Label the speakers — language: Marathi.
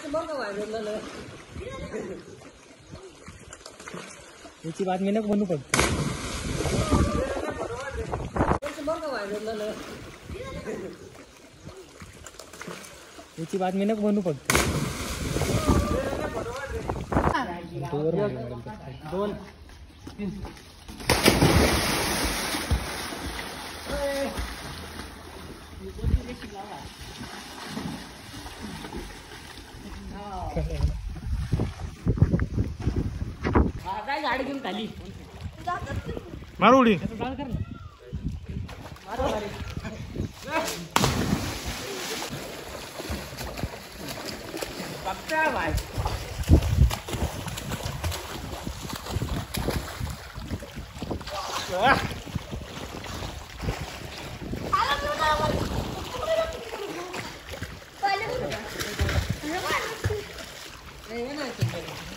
Speaker 1: याची बातमी नको बनू फक्त याची बातमी नको बनू फक्त दोन गाडी घेऊन खाली
Speaker 2: मारू उडी
Speaker 1: कर ना भाई
Speaker 3: Pwede mo na. Ano ba?